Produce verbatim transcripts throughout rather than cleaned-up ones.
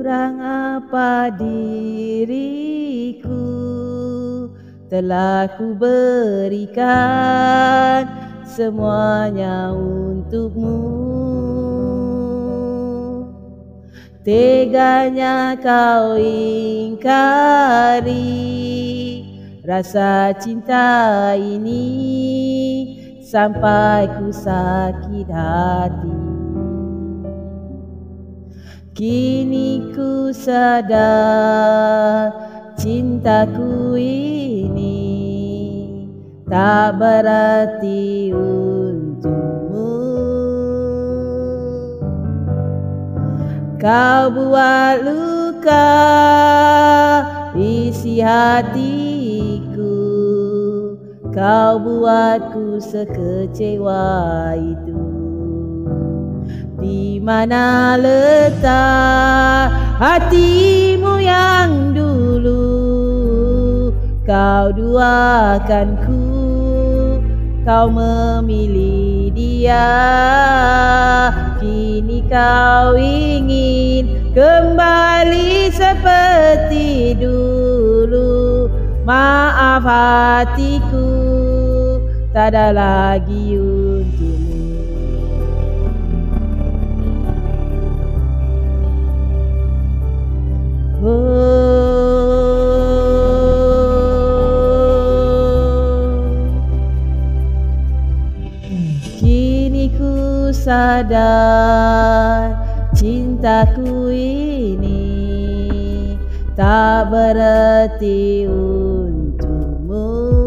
kurang apa diriku, telah ku berikan semuanya untukmu. Teganya kau ingkari rasa cinta ini sampai ku sakit hati. Kini ku sadar cintaku ini tak berarti untukmu. Kau buat luka isi hatiku, kau buatku sekecewa itu. Di mana letak hatimu yang dulu kau duakanku, kau memilih dia. Kini kau ingin kembali seperti dulu. Maaf hatiku, tak ada lagi untukmu. Kini ku sadar cintaku ini tak berarti untukmu.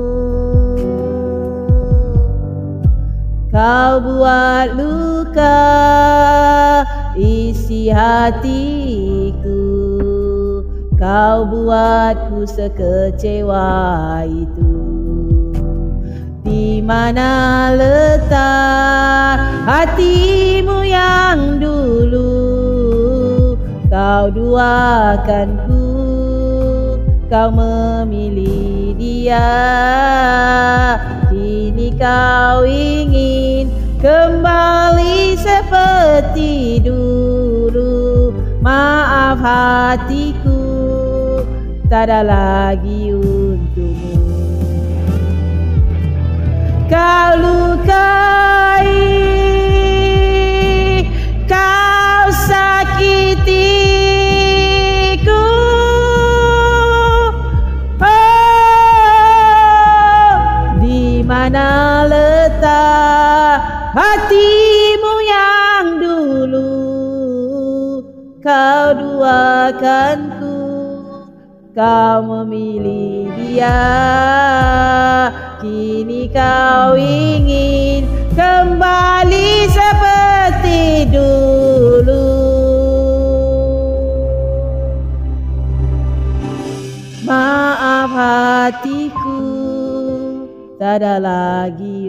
Kau buat luka isi hatiku, kau buatku sekecewa itu. Di mana letak hatimu yang dulu kau duakanku, kau memilih dia. Kini kau ingin kembali seperti dulu. Maaf hatiku, tak ada lagi untukmu. Kau lukai, kau sakitiku. Oh, di mana letak hatimu yang dulu kau duakanku, kau memilih dia. Kini kau ingin kembali seperti dulu. Maaf hatiku, tak ada lagi